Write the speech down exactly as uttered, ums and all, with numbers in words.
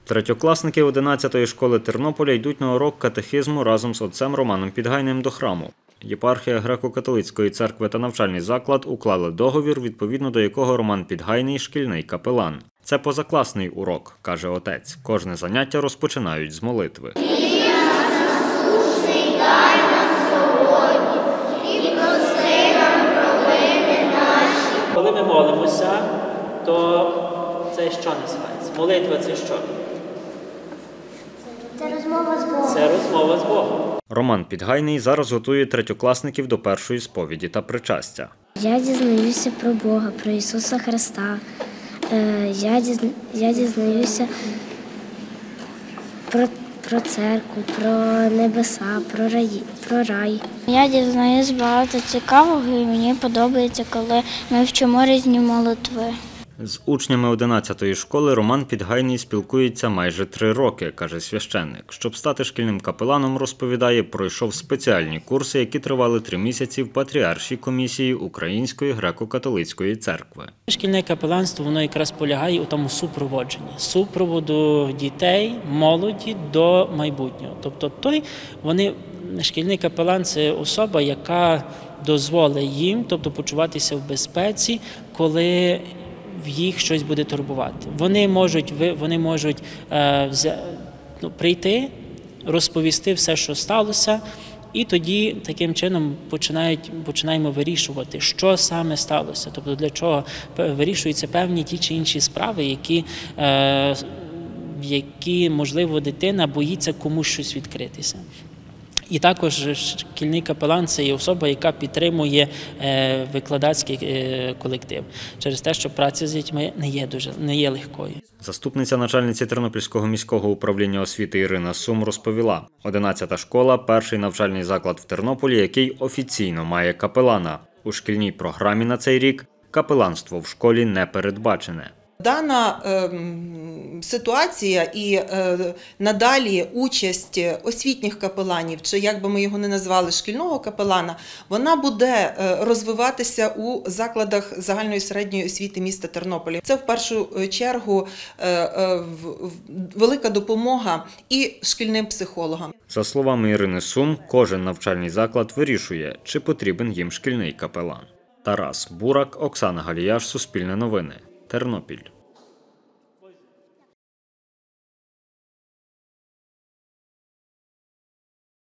Третьокласники одинадцятої школи Тернополя йдуть на урок катехизму разом з отцем Романом Підгайним до храму. Єпархія Греко-католицької церкви та навчальний заклад уклали договір, відповідно до якого Роман Підгайний – шкільний капелан. Це позакласний урок, каже отець. Кожне заняття розпочинають з молитви. Коли ми молимося, то це що називається? Молитва – це що? Це розмова з Богом. Це розмова з Богом. Роман Підгайний зараз готує третьокласників до першої сповіді та причастя. Я дізнаюся про Бога, про Ісуса Христа. Я, дізна... Я дізнаюся про, про церкву, про небеса, про рай. про рай. Я дізнаюсь багато цікавого і мені подобається, коли ми вчимо різні молитви. З учнями одинадцятої школи Роман Підгайний спілкується майже три роки, каже священник. Щоб стати шкільним капеланом, розповідає, пройшов спеціальні курси, які тривали три місяці в Патріаршій комісії Української греко-католицької церкви. Шкільне капеланство, воно якраз полягає у тому супроводженні. Супроводу дітей, молоді до майбутнього. Тобто той, вони, шкільний капелан – це особа, яка дозволить їм, тобто почуватися в безпеці, коли в їх щось буде турбувати. Вони можуть, вони можуть е, ну, прийти, розповісти все, що сталося, і тоді таким чином починають, починаємо вирішувати, що саме сталося. Тобто для чого вирішуються певні ті чи інші справи, які, е, які можливо, дитина боїться комусь щось відкритися. І також шкільний капелан – це є особа, яка підтримує викладацький колектив. Через те, що праця з дітьми не є, дуже, не є легкою. Заступниця начальниці Тернопільського міського управління освіти Ірина Сум розповіла, одинадцята школа – перший навчальний заклад в Тернополі, який офіційно має капелана. У шкільній програмі на цей рік капеланство в школі не передбачене. Дана е, ситуація і е, надалі участь освітніх капеланів, чи як би ми його не назвали, шкільного капелана, вона буде розвиватися у закладах загальної середньої освіти міста Тернополя. Це в першу чергу е, е, велика допомога і шкільним психологам. За словами Ірини Сум, кожен навчальний заклад вирішує, чи потрібен їм шкільний капелан. Тарас Бурак, Оксана Галіяш, Суспільне новини, Тернопіль.